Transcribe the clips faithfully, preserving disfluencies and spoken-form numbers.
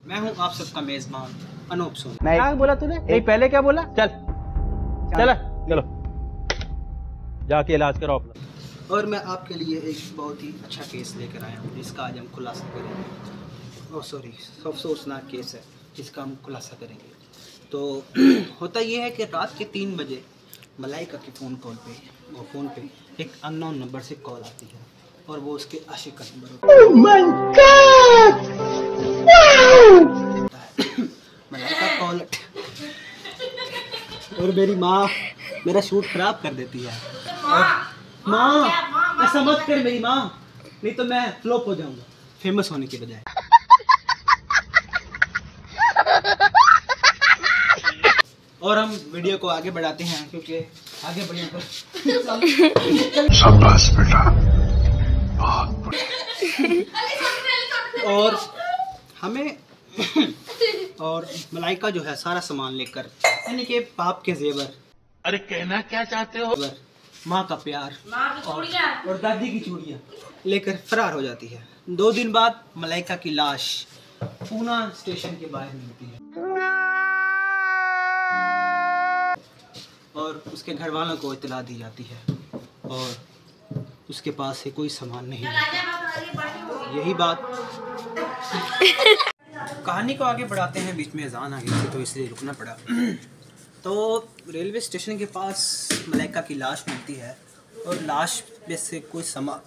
मैं हूं आप सबका मेजबान अनूप सोनी। क्या बोला तूने? नहीं पहले क्या बोला? चल चल चलो जाके इलाज करो अपना। और मैं आपके लिए एक बहुत ही अच्छा केस लेकर आया हूं जिसका आज हम खुलासा करेंगे। ओह सॉरी, अफसोसनाक केस है जिसका हम खुलासा करेंगे। तो होता ये है कि रात के तीन बजे मलाइका की फ़ोन कॉल पे वो फ़ोन पे एक अननोन नंबर से कॉल आती है और वो उसके आशिक का नंबर होता है। oh my God! wow! Malaika call और मेरी माँ मेरा शूट खराब कर देती है। माँ ऐसा मत कर मेरी माँ, नहीं तो मैं फ्लॉप हो जाऊंगा फेमस होने के बजाय। और हम वीडियो को आगे बढ़ाते हैं क्योंकि आगे बढ़ने पर शाबाश बेटा बहुत। और हमें और मलाइका जो है सारा सामान लेकर यानी कि बाप के जेवर, अरे कहना क्या चाहते हो, माँ का प्यार और, और दादी की चूड़ियाँ लेकर फरार हो जाती है। दो दिन बाद मलाइका की लाश पूना स्टेशन के बाहर मिलती है और उसके घर वालों को इत्तला दी जाती है और उसके पास से कोई सामान नहीं है। यही बात कहानी को आगे बढ़ाते हैं, बीच में अजान आ गई थी तो इसलिए रुकना पड़ा। तो रेलवे स्टेशन के पास मलाइका की लाश मिलती है और लाश में से कोई सामान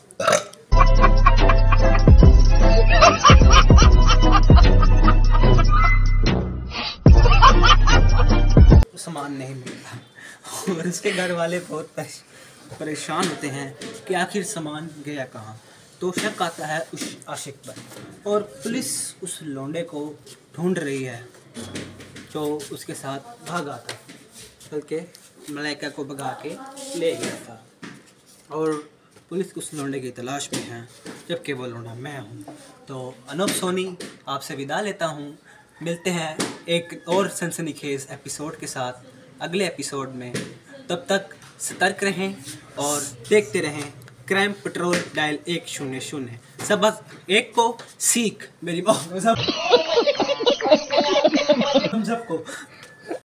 सामान नहीं मिलता और उसके घर वाले बहुत परेशान होते हैं कि आखिर सामान गया कहाँ। तो शक आता है उस आशिक पर और पुलिस उस लौंडे को ढूंढ रही है जो उसके साथ भागा था, बल्कि मलाइका को भगा के ले गया था। और पुलिस उस लौंडे की तलाश में है जबकि वो लौंडा मैं हूँ। तो अनूप सोनी आपसे विदा लेता हूँ। मिलते हैं एक और सनसनीखेज एपिसोड के साथ अगले एपिसोड में। तब तक सतर्क रहें और देखते रहें क्राइम पेट्रोल डायल एक शून्य शून्य। सबक एक को सीख मेरी हम सबको।